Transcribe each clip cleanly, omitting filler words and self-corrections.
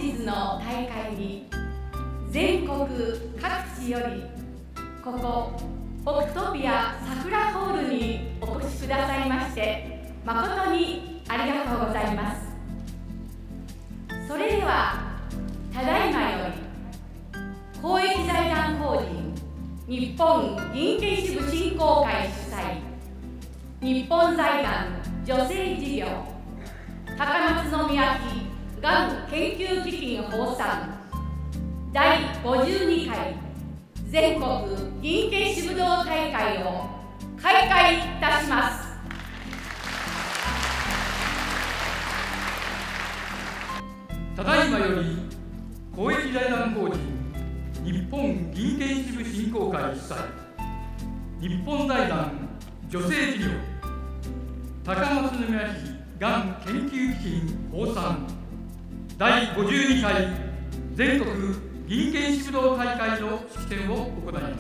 日の大会に全国各地よりここオクトピア桜ホールにお越しくださいまして誠にありがとうございます。それではただいまより公益財団法人日本銀研支部振興会主催日本財団女性事業高松宮妃がん研究基金放産第52回全国銀研支武道大会を開会いたします。 ただいまより公益財団法人日本銀研支部振興会主催日本財団女性事業高松宮妃がん研究基金放産第52回全国銀研支武道大会の式典を行います。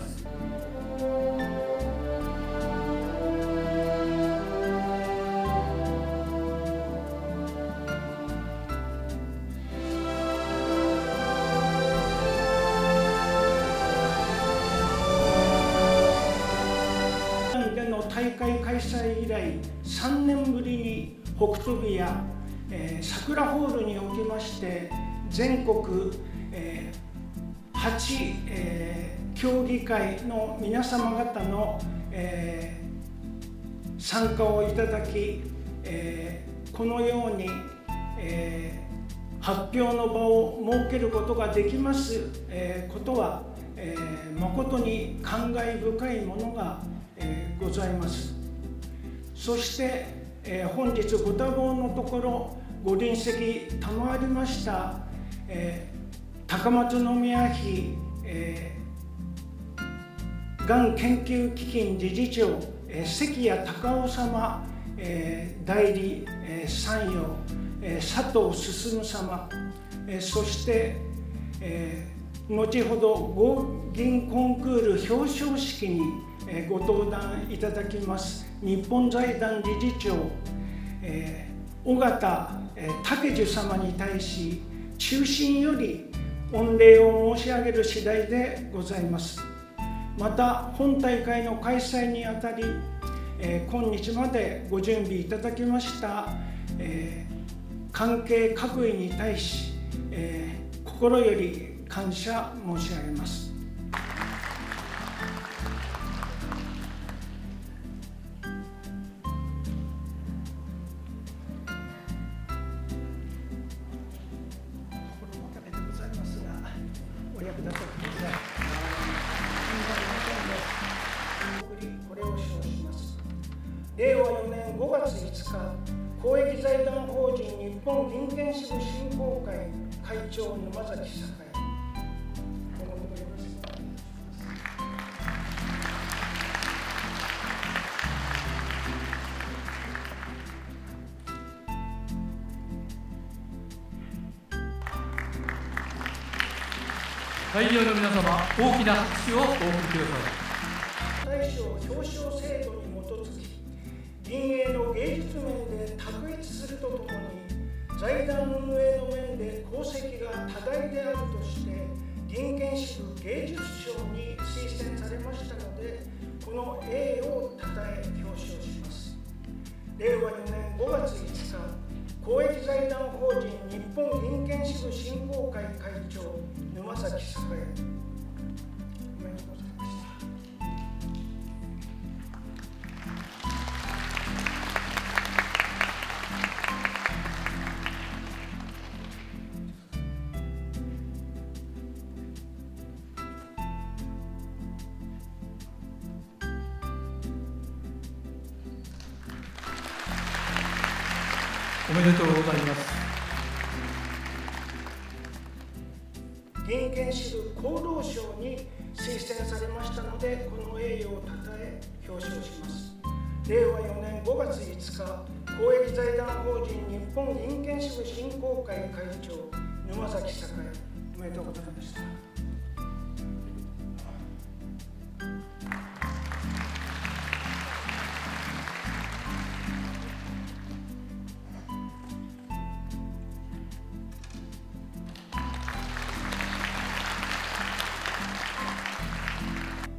大会開催以来3年ぶりに北斗部や、桜ホールにおきまして全国、8、協議会の皆様方の、参加をいただき、このように、発表の場を設けることができますことは、誠に感慨深いものがございます。そして、本日ご多忙のところご臨席賜りました、高松宮妃、がん研究基金理事長、関谷隆夫様、代理、参与、佐藤進様、そして、後ほど合銀コンクール表彰式にご登壇いただきます日本財団理事長、尾形武樹様に対し衷心より御礼を申し上げる次第でございます。また本大会の開催にあたり、今日までご準備いただきました、関係各位に対し、心より感謝申し上げます。お役立てください。これを称します。令和4年5月5日、公益財団法人日本銀研支部振興会会長沼崎栄。 会場の皆様、大きな拍手をお送りください。 大賞表彰制度に基づき、銀営の芸術面で卓越するとともに、財団運営の面で功績が多大であるとして、銀研支部芸術賞に推薦されましたので、この栄誉をたたえ表彰します。令和4年5月5日、公益財団法人日本銀研支部振興会会長沼崎栄。おめでとうございました。 おめでとうございます。 銀研支部功労賞に推薦されましたので、この栄誉をたたえ表彰します。令和4年5月5日、公益財団法人日本銀研支部振興会会長沼崎栄。おめでとうございました。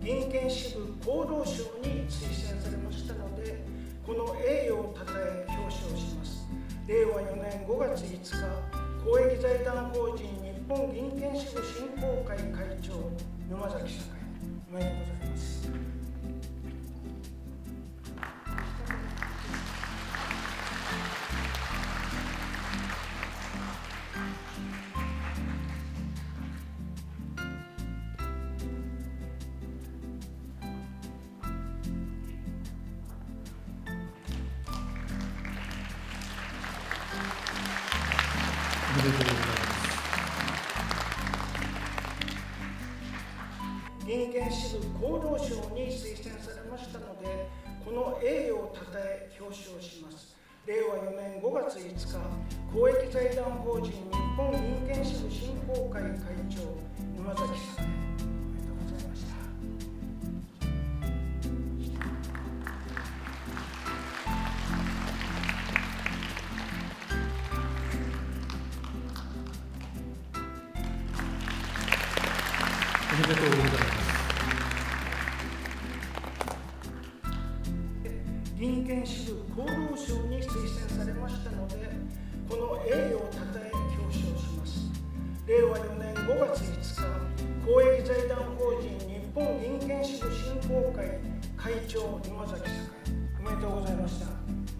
銀券支部功労賞に推薦されましたので、この栄誉をたたえ表彰します。令和4年5月5日、公益財団法人日本銀券支部振興会会長、沼崎栄。おめでとうございます。 おめでとうございます。 銀券支部功労賞に推薦されましたので、この栄誉をたたえ表彰します。令和4年5月5日、公益財団法人日本銀券支部振興会会長、沼崎栄。おめでとうございました。 おめでとうございます。 銀券支部功労賞に推薦されましたので、この栄誉をたたえ表彰します。令和4年5月5日、公益財団法人日本銀券支部振興会会長、沼崎栄。おめでとうございました。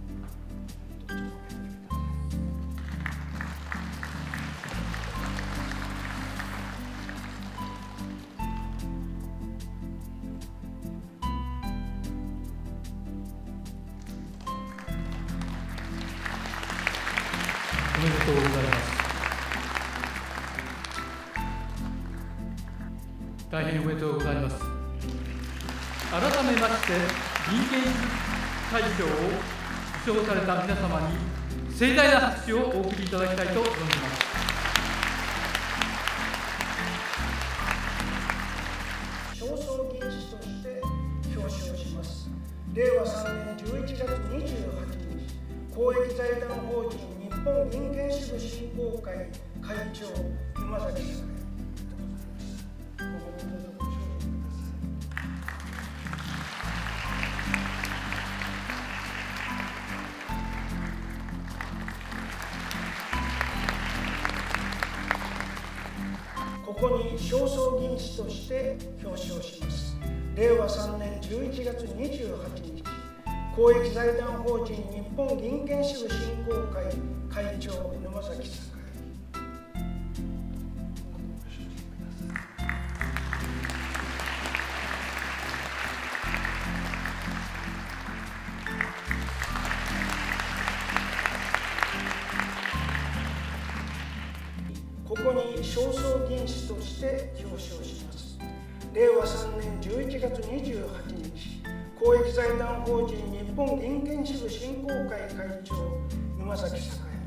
おめでとうございます。大変おめでとうございます。改めまして、銀券支部会長を受賞された皆様に盛大な拍手をお送りいただきたいと存じます。 表彰銀紙として表彰します。令和3年11月28日、公益財団法人日本銀券支部振興会会長、沼崎栄。ここに表彰銀紙として表彰します。令和3年11月28日、公益財団法人日本銀券支部振興会会長、沼崎栄。ここに表彰銀紙として表彰します。令和3年11月28日、公益財団法人日本銀券支部振興会会長、沼崎栄。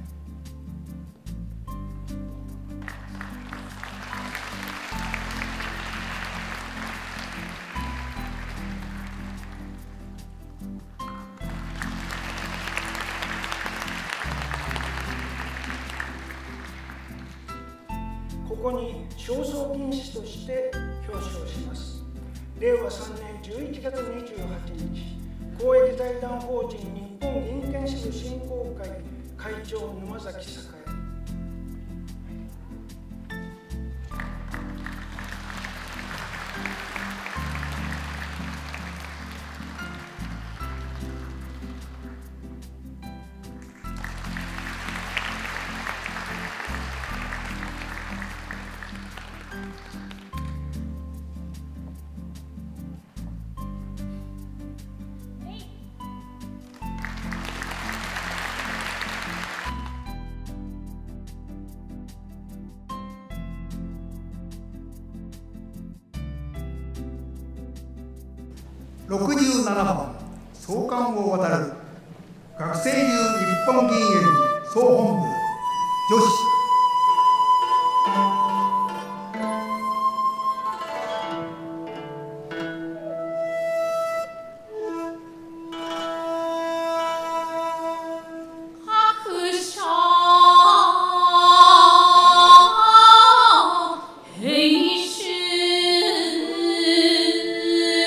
ここに表彰銀紙として表彰します。令和3年11月28日、公益財団法人日本銀券支部振興会会長、沼崎栄。 67番創刊を渡る学生流日本銀より総本部女子平春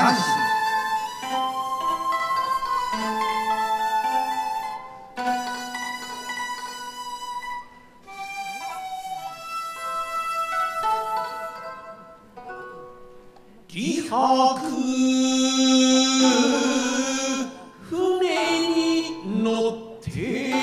安心。 李白船に乗って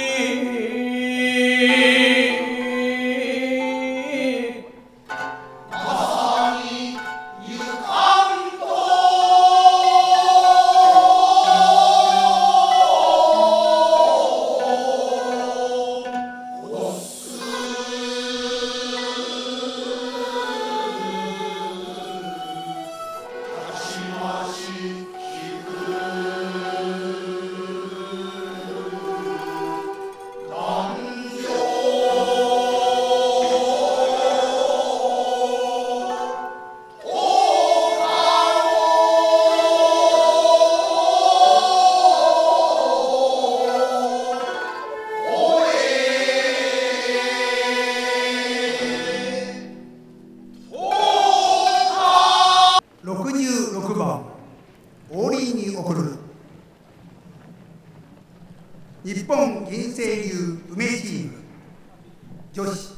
66番王林に贈る日本銀星流梅チーム女子。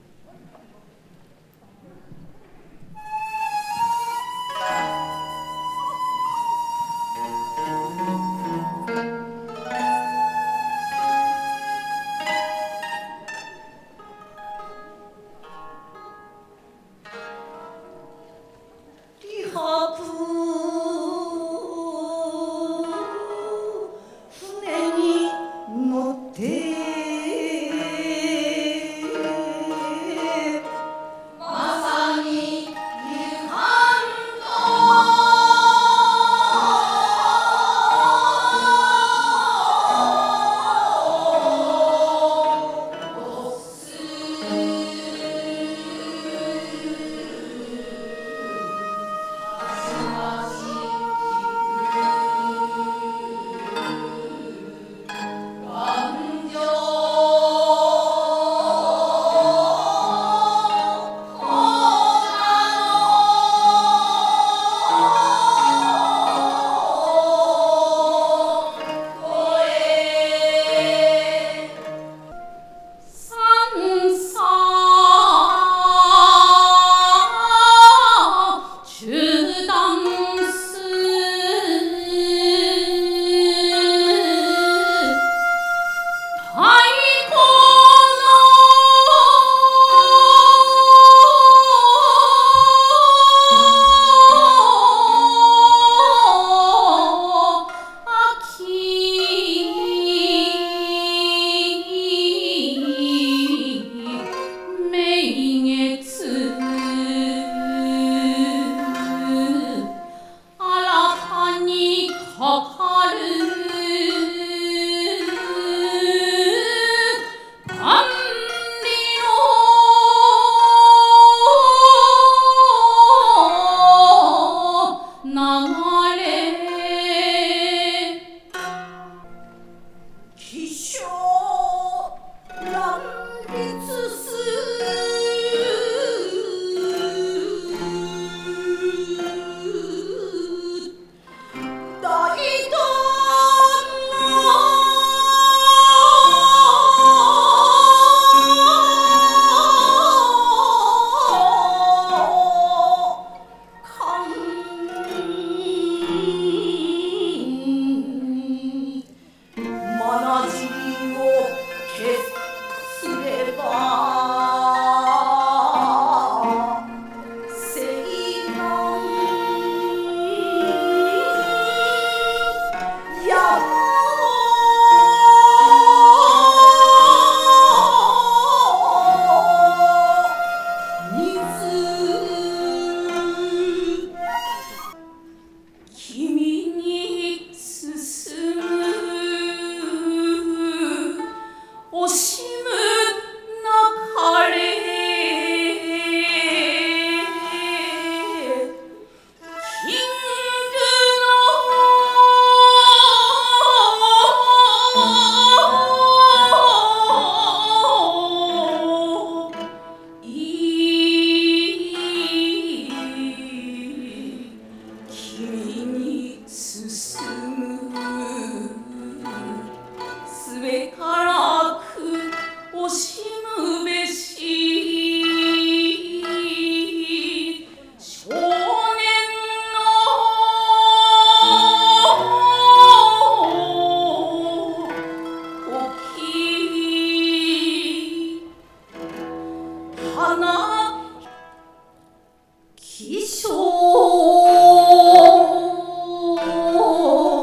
船に乗って進むすべからく惜しむべし少年の時花気象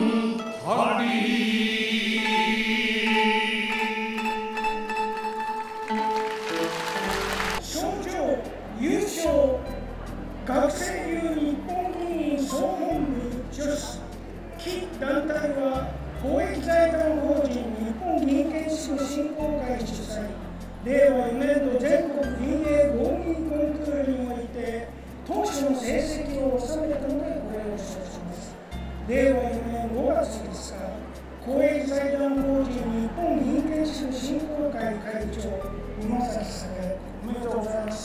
たり賞状優勝学生流日本議員総本部女子期団体は公益財団法人日本議員研修振興会主催令和4年度全国議営合議コンクールにおいて当初の成績を収めたのでこれを承知します。令和4年5月5日、公益財団法人日本議員研修振興会会長今崎さん、おめでとうございました。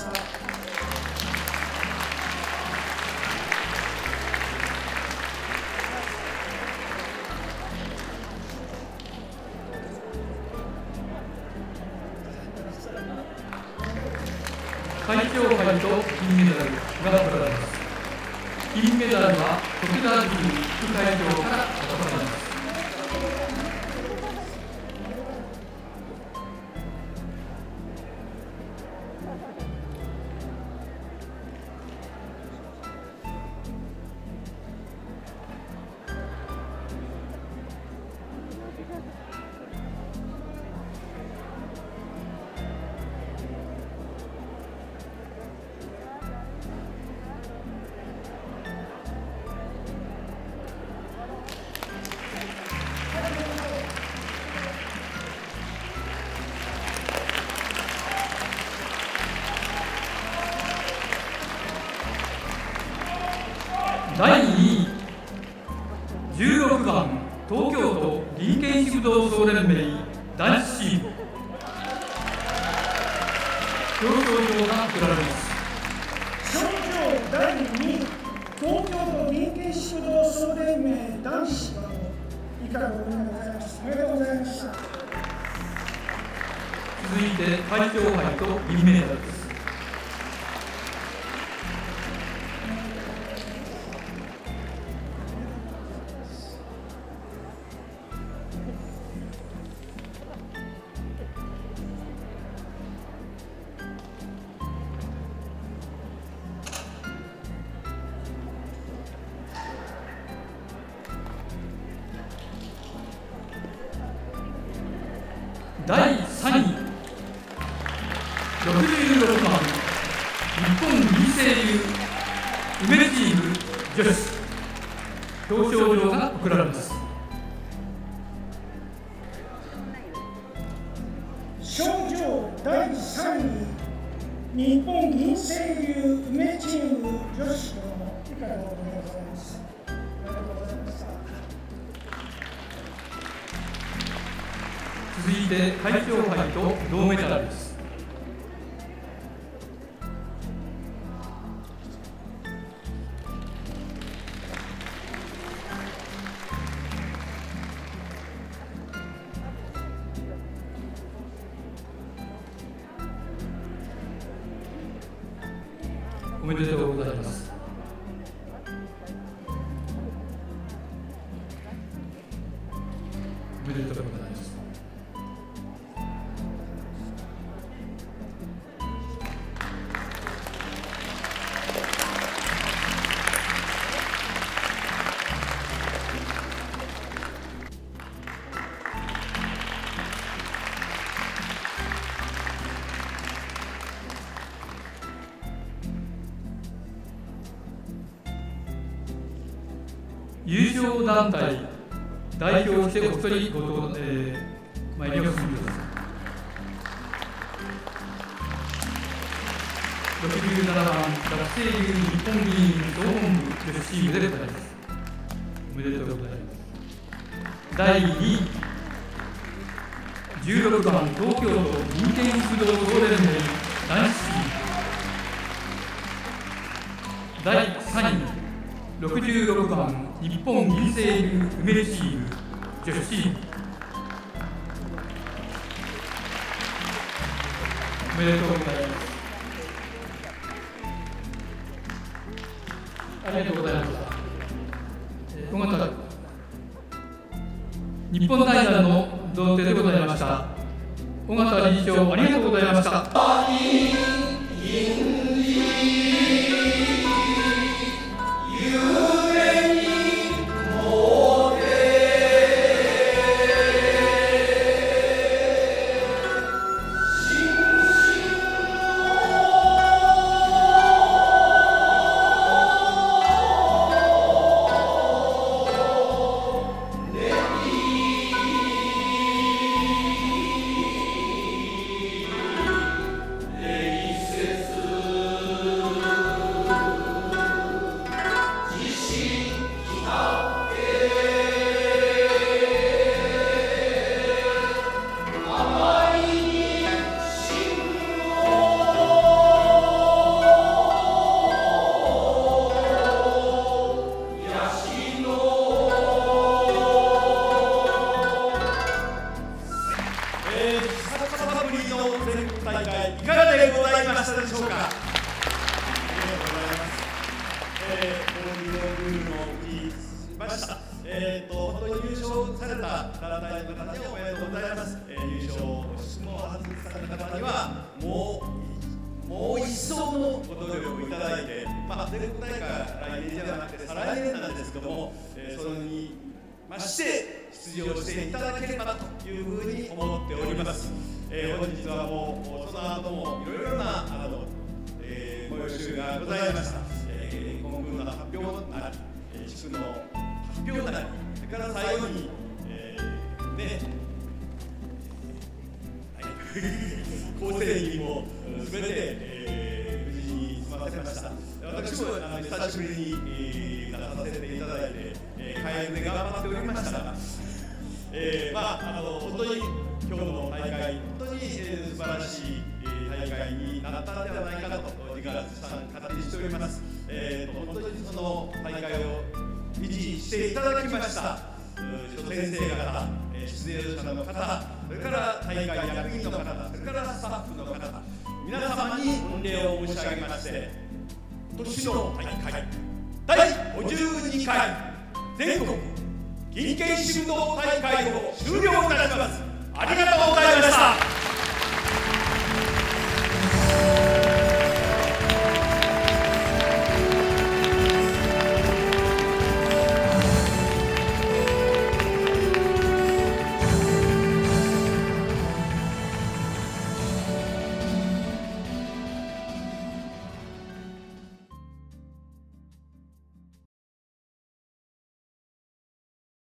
会長杯と金メダルが贈られます。金メダルは徳田塾副会長から渡されます。第2位、16番東京都林県支部同総連盟男子チーム、表彰状が贈られます。 賞状第2位、東京都林県支部同総連盟男子部以下のおめでとうございます。おめでとうございました。 続いて会長杯と銀メダルです。第3位、66番日本民生流梅チーム女子、表彰状が贈られます。 賞状第3位、日本民生流梅チーム女子の以下のおめでとうございます。おめでとうございました。 続いて会長杯と銅メダルです。おめでとうございます。おめでとうございます。優勝団体代表としてお一人ご登前にお進みください。67番学生流日本議員総本部女子チームでございます。おめでとうございます。第2位、16番東京都林県支部同総連盟男子チーム。第3位、66番日本民生流梅チーム女子チーム。おめでとうございます。ありがとうございました。尾形日本財団の贈呈でございました。尾形理事長、ありがとうございました。 夢にもて優勝された団体の方にはおめでとうございます。優勝質問を外された方にはもう一層のご努力をいただいて、全国大会は来年ではなくて再来年なんですけども、それにまして出場していただければというふうに思っております。本日はもうその後もいろいろな催しがございました。コンクールの発表なり、地区の発表なり、それから最後に構成員もすべて無事に済ませました。私も久しぶりに出させていただいて、開演で頑張っておりましたが、本当に今日の大会、本当に素晴らしい大会になったのではないかと自画自賛勝手にしております。本当にその大会を維持していただきました先生方、出演者の方、それから大会役員の方、それからスタッフの方、皆様に御礼を申し上げまして、今年の大会第52回全国銀剣士武道大会を終了いたします。ありがとうございました。